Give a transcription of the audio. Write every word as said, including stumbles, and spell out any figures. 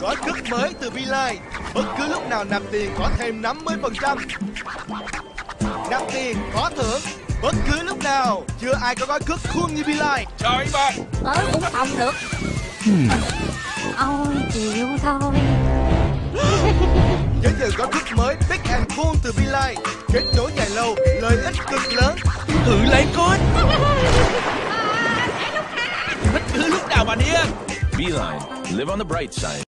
gói cước mới từ Beeline. Bất cứ lúc nào nạp tiền có thêm năm mươi phần trăm. Nạp tiền có thưởng bất cứ lúc nào. Chưa ai có gói cước cool như Beeline. Trời ba. Tới cũng không được. Ôi chịu thôi. Giới thiệu gói cước mới Big and Cool từ Beeline. Kết nối dài lâu, lợi ích cực lớn. Thử lấy code. Bất cứ lúc nào bạn yên. Beeline, live on the bright side.